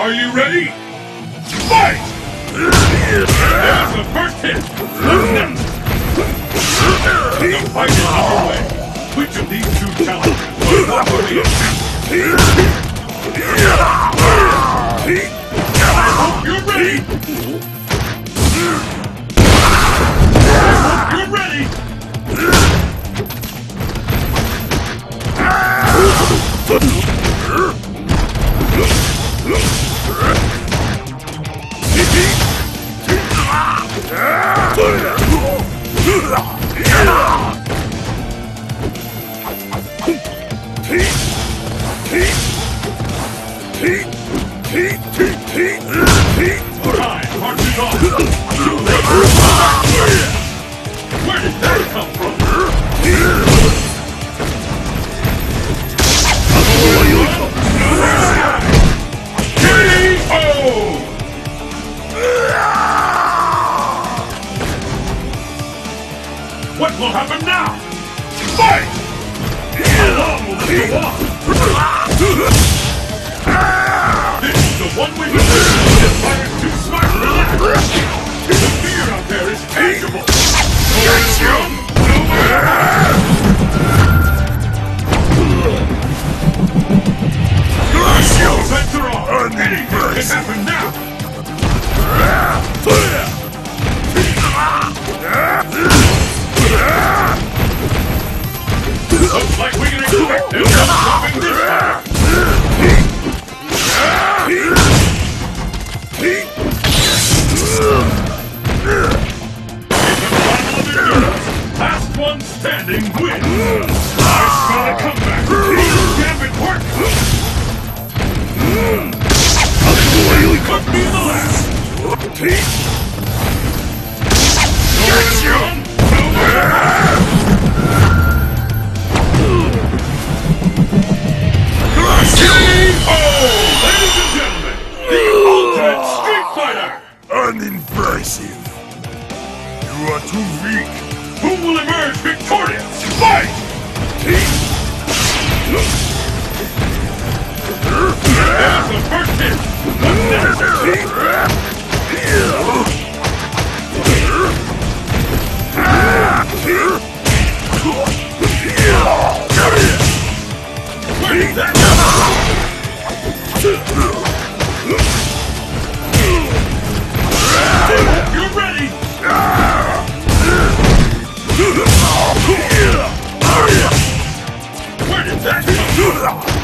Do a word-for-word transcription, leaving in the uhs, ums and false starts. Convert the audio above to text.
Are you ready? Fight! There's the first hit! What's next? The fight is underway. Which of these two challengers will walk away as champion? I hope you're ready! I hope you're ready! Time marches on! Where did that come from? K O! What will happen now? Fight! How long will this go on? This is the one way to live! This fighter's too smart for that! The fear out there is tangible! Let's go! Sets are off! Anything can happen now! Looks like we can expect them to stopping this fight! Last one standing wins! Nice try to come back! Gambit work! Could be the last! Get you! K O! Ladies and gentlemen, the Ultimate Street Fighter! Unimpressive. You are too weak. Who will emerge victorious? Fight! There's the first hit! What's next? Where did that come from? You're ready! Where did that come from?